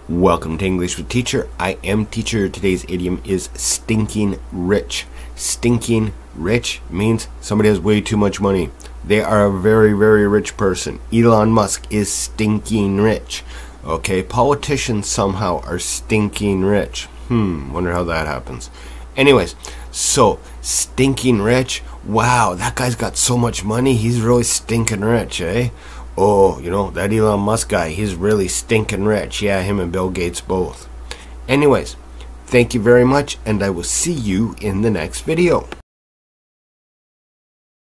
Welcome to English with Teacher. I am Teacher. Today's idiom is stinking rich. Stinking rich means somebody has way too much money. They are a very, very rich person. Elon Musk is stinking rich. Okay, politicians somehow are stinking rich. Wonder how that happens. Anyways, so stinking rich. Wow, that guy's got so much money. He's really stinking rich, eh? Oh, you know, that Elon Musk guy, he's really stinking rich. Yeah, him and Bill Gates both. Anyways, thank you very much, and I will see you in the next video.